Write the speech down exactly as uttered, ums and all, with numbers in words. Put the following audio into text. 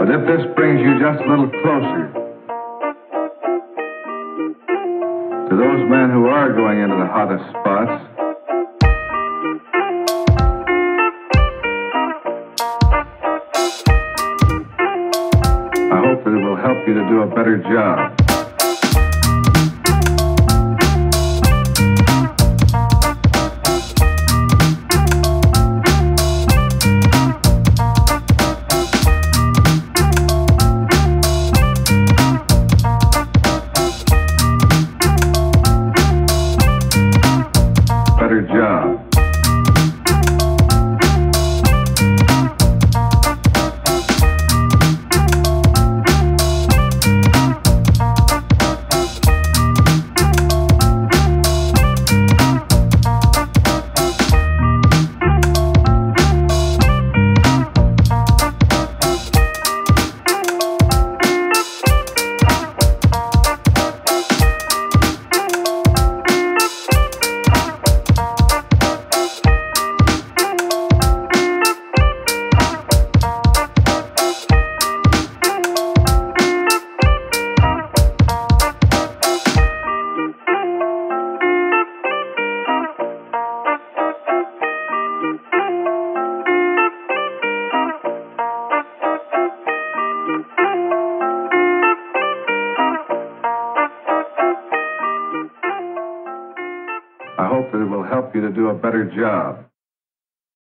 But if this brings you just a little closer to those men who are going into the hottest spots, I hope that it will help you to do a better job. Better job. I hope that it will help you to do a better job.